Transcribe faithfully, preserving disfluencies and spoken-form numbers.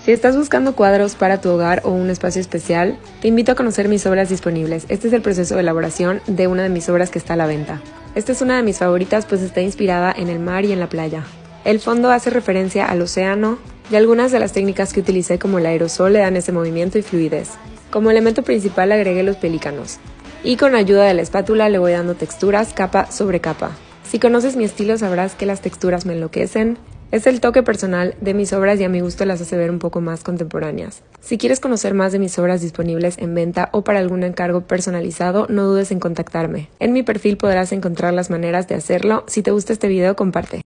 Si estás buscando cuadros para tu hogar o un espacio especial, te invito a conocer mis obras disponibles. Este es el proceso de elaboración de una de mis obras que está a la venta. Esta es una de mis favoritas pues está inspirada en el mar y en la playa. El fondo hace referencia al océano y algunas de las técnicas que utilicé como el aerosol le dan ese movimiento y fluidez. Como elemento principal agregué los pelícanos y con ayuda de la espátula le voy dando texturas capa sobre capa. Si conoces mi estilo sabrás que las texturas me enloquecen. Es el toque personal de mis obras y a mi gusto las hace ver un poco más contemporáneas. Si quieres conocer más de mis obras disponibles en venta o para algún encargo personalizado, no dudes en contactarme. En mi perfil podrás encontrar las maneras de hacerlo. Si te gusta este video, comparte.